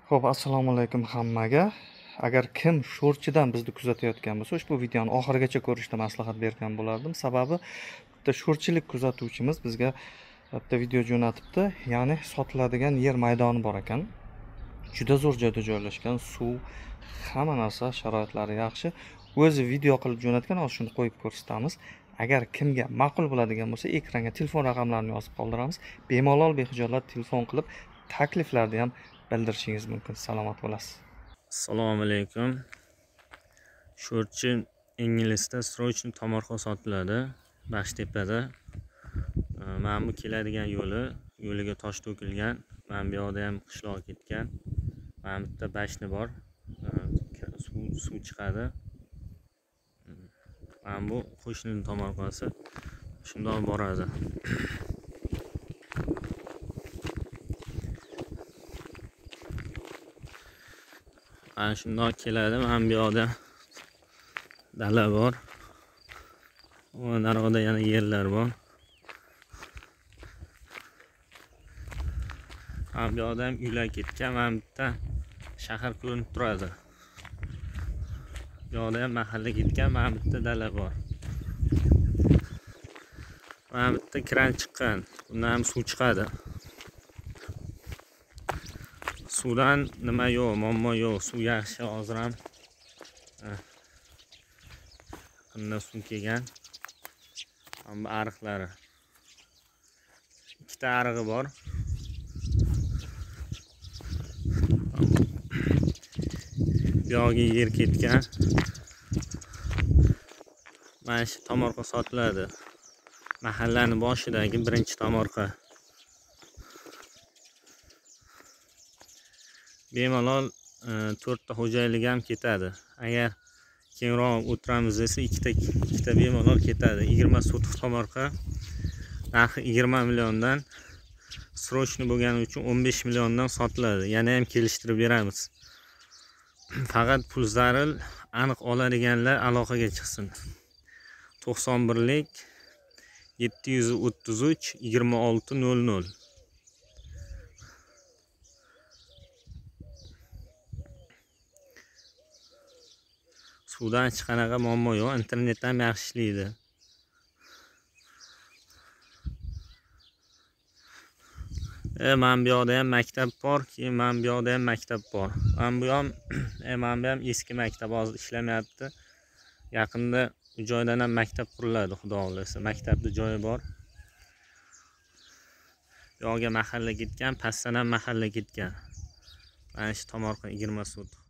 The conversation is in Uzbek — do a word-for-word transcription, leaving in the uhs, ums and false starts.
Xo'p, assalomu alaykum hammaga. Agar kim sho'rchidan bizni kuzatayotgan bo'lsa, ushbu videoni oxirigacha ko'rishni maslahat bergan bo'lardim. Sababi bitta sho'rchilik kuzatuvchimiz bizga bitta video jo'natibdi. Ya'ni sotiladigan yer maydoni bor ekan. Juda zo'r joyda joylashgan, suv, hamma narsa sharoitlari yaxshi. O'zi video qilib jo'natgan, hozir shuni qo'yib ko'rsatamiz. Agar kimga ma'qul bo'ladigan bo'lsa, ekranga telefon raqamlarini yozib qoldiramiz. Bemalol bexijolat telefon qilib takliflarni ham bildirishingiz mumkin. Salomat bo'lasiz. Assalomu alaykum. Sho'rchi inglizda srochniy tomorqa sotiladi Bashtepada. Mana bu keladigan yo'li, yo'liga tosh to'kilgan. Mana bu yoqda ham qishloq ketgan. Mana bu yerda bashni bor. Suv suv chiqadi. Mana bu qo'shnining tomorqasi. Shundoq boradi. Ana shundoq keladi. Mana bu yoqda dala bor. Va naryoqda yana yerlar bor. Mana bu yoqda ham uylar ketgan. Mana bu yerda shahar ko'rinib turadi. Bu yoqda ham mahalla ketgan. Mana bu yerda dala bor. Mana bu yerda kran chiqqan. Bundan ham suv chiqadi. Suvdan nima yo'q, muammo yo'q. Suv yaxshi, hozir ham qanday suv kelgan. Mana ariqlari. Ikkita arig'i bor. Bu yoqga yer ketgan. Mana shu tomorqa sotiladi. Mahallaning boshidagi birinchi tomorqa. Bemalol to'rtta xo'jaylik ham ketadi. Agar kengroq o'tiramiz desa, ikkita ikkita bemalol ketadi. yigirma sotix tomorqa narxi yigirma milliondan, srochniy bo'lgani uchun o'n besh milliondan sotiladi. Yana ham kelishtirib beramiz. Faqat pul zaril aniq oladiganlar aloqaga chiqsin. to'qson birlik yetti yuz o'ttiz uch yigirma olti nol nol. Suvdan hech qanaqa muammo yo'q. Internet ham yaxshi ishlaydi. E, mana bu yoqda ham maktab bor, keyin mana bu yoqda ham maktab bor. Mana bu ham, e, mana bu ham eski maktab, hozir ishlamayapti. Yaqinda bu joydan ham maktab quriladi, xudo xolasa. Maktabda joyi bor. Bu yoqga mahalla ketgan, pastdan ham mahalla ketgan. Mana shu tomorqa yigirma sotix.